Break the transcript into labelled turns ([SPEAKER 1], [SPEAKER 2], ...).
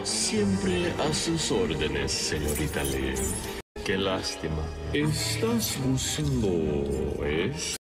[SPEAKER 1] Siempre a sus órdenes, señorita Lee. Qué lástima. ¿Estás buscando